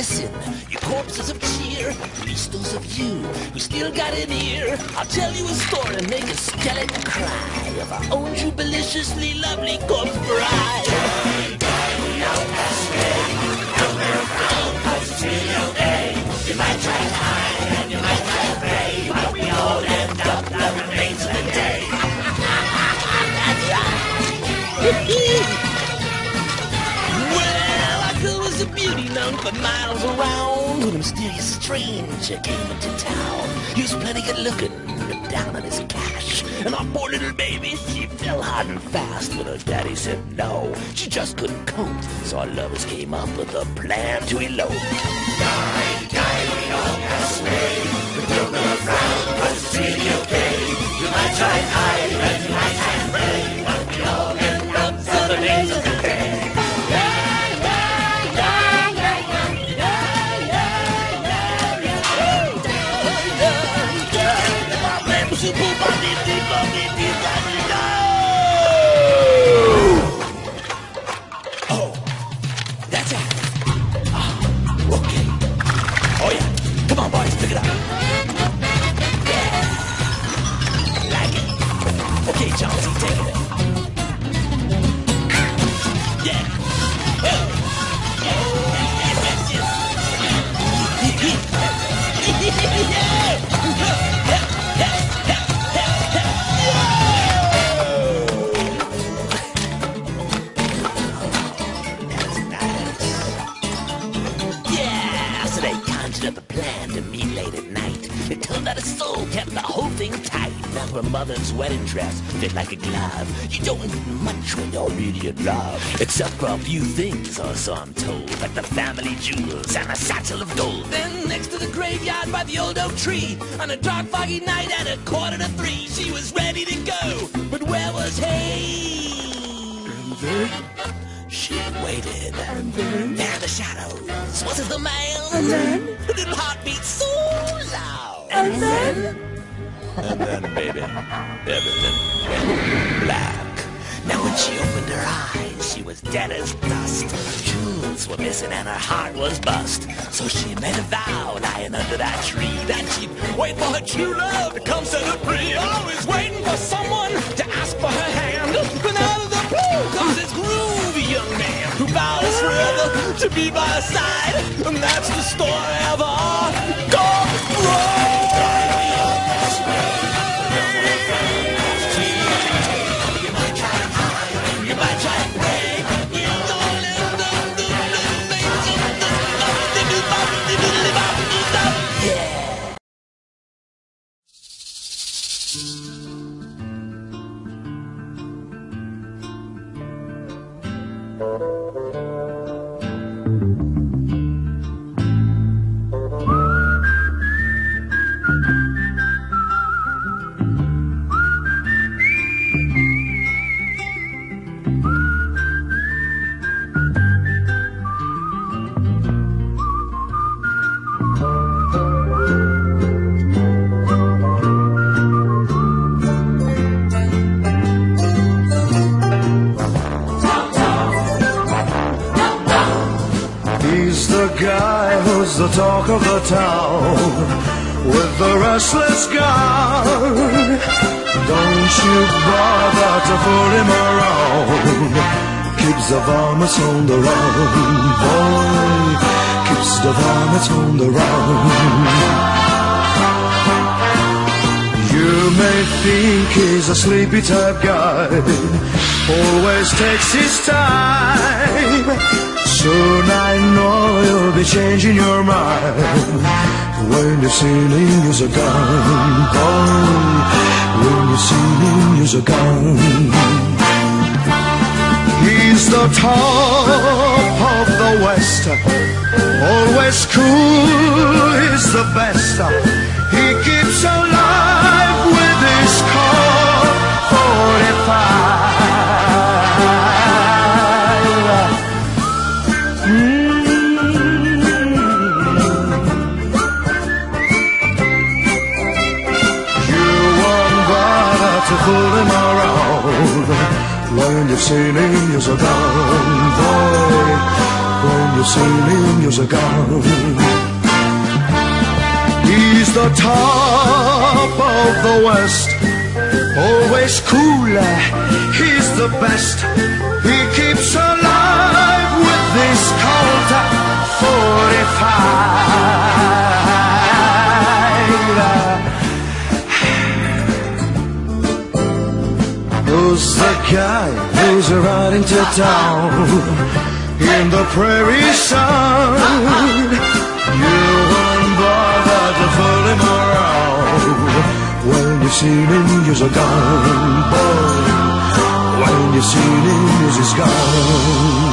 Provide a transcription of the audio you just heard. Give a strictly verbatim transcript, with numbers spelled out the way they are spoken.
listen, you corpses of cheer, at least those of you who still got an ear. I'll tell you a story and make a skeleton cry of our own jubiliciously lovely corpse bride. Die, die, we all pass away. Don't wear a frown, cause it's really okay. You might try to hide and you might try to pray, but we all end up the remains of the day. That's right. Well, our girl was a beauty known for miles around. When a mysterious stranger came into town, he was plenty good looking, looked down on his cash. And our poor little baby, she fell hard and fast when her daddy said no. She just couldn't cope, so our lovers came up with a plan to elope. Die, die, we all pass away. But don't look around, cause it's really okay. You might try and hide, and you might try and pray, but we all end up the remains of the day. Oh, that's it. Ah, okay. Oh yeah. Come on, boys, pick it up. Yeah. Like it. Okay, Chauncey, take it. Yeah. Oh. Up a plan to meet late at night. It turned out his soul kept the whole thing tight. Now her mother's wedding dress fit like a glove. You don't need much when you're really in love, except for a few things, or so I'm told, like the family jewels and a satchel of gold. Then next to the graveyard by the old oak tree, on a dark foggy night at a quarter to three, she was ready to go, but where was he? And then? She waited. And then? There in the shadows was the man. And then? The little heartbeat so loud. And, and then? And then, baby, everything went black. Now when she opened her eyes, she was dead as dust. Her jewels were missing and her heart was bust. So she made a vow lying under that tree that she'd wait for her true love to come set her free. Always waiting for someone to ask for her hand. But out of the blue comes this groovy young man who vows forever to be by her side. And that's the story of our Corpse Bride. The talk of the town with the restless gown. Don't you bother to fool him around. Keeps the varmints on the run, boy. Keeps the varmints on the run. You may think he's a sleepy type guy, always takes his time. Soon I know you'll be changing your mind when you've seen him use a gun, boy. When you've seen him use a gun. He's the top of the West, always cool, he's the best. He keeps alive with his Colt forty-five. Pull him around when you've seen him use a gun, boy. when you see him, you're gone. He's the top of the West, always cooler, he's the best. He keeps alive with this Colt forty-five. Who's the guy who's riding to town in the prairie sun? You won't bother to fool him around. When you see him, you're gone, boy. When you see him, he's gone.